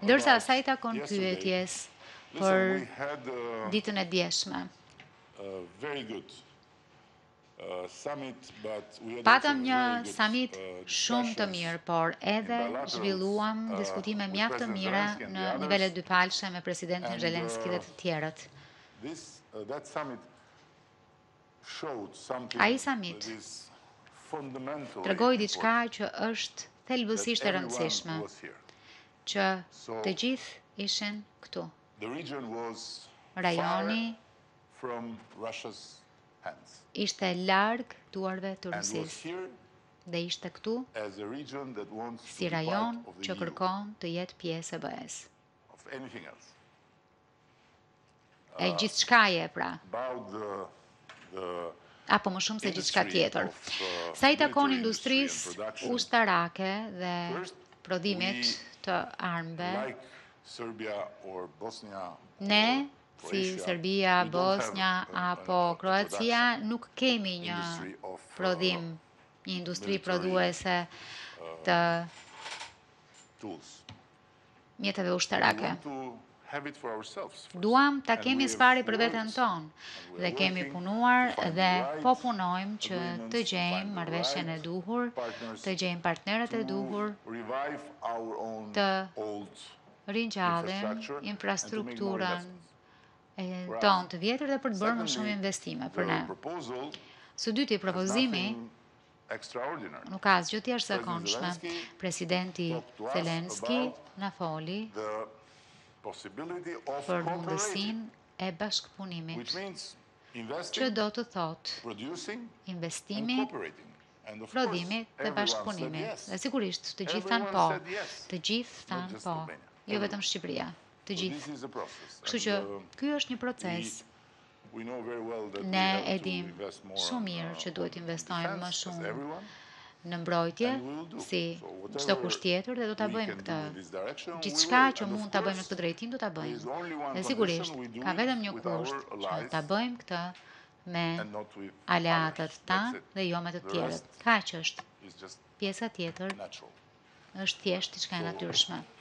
Ndërsa sa I takon pyetjes për ditën e djeshme. Patëm një summit shumë të mirë, por edhe zhvilluam diskutime mjaft të mira në nivele dyfalshme me presidentin Zelenesky dhe të tjerët. Ai summit tregoi diçka që është thelbësisht e rëndësishme, që të gjithë ishin këtu. Rajoni ishte larg duarve të Rusisë dhe ishte këtu si rajon që kërkon të jetë pjesë e BE-s. E gjithçkaje pra. Apo më shumë se gjithçka tjetër. Sa I takon industrisë ushtarake dhe prodhimit të armëve, ne, si Serbia, Bosnia apo Kroacia, nuk kemi një prodhim, një industri prodhuese të mjeteve ushtarake. Duam ta kemi sfari për veten tonë dhe kemi punuar dhe po punojmë që të gjejmë marrëveshjen e duhur, të gjejmë partnerët e duhur, të ringjallim infrastrukturën tonë të vjetër dhe për të bërë më shumë investime për ne. Së dyti, propozimi nuk ka asgjë të jashtëzakonshme. Presidenti Zelenesky na foli për mundësinë e bashkëpunimit, që do të thotë investimi, prodhimi dhe bashkëpunimi. Dhe sigurisht, të gjithë thanë po, të gjithë thanë po, jo vetëm Shqipëria, të gjithë. Kështu që ky është një proces. Ne e dim shumë mirë që duhet investojmë më shumë në mbrojtje, si çdo kusht tjetër, dhe do ta bëjmë këtë. Gjithçka që mund ta bëjmë në këtë drejtim, do ta bëjmë. Dhe sigurisht, ka vetëm një kusht, që ta bëjmë këtë me aleatët tanë dhe jo me të tjerët. Kaq është. Pjesa tjetër është thjesht diçka e natyrshme.